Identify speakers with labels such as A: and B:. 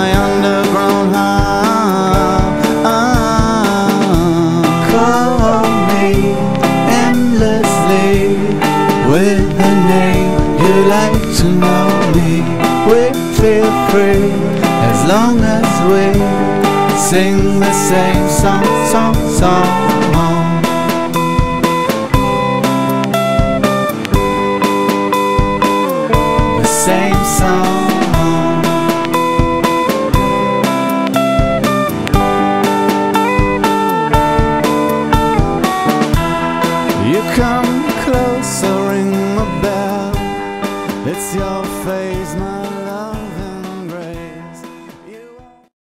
A: my underground heart. Call me endlessly with a name you like to know me. We feel free as long as we sing the same song, song, song. The same song.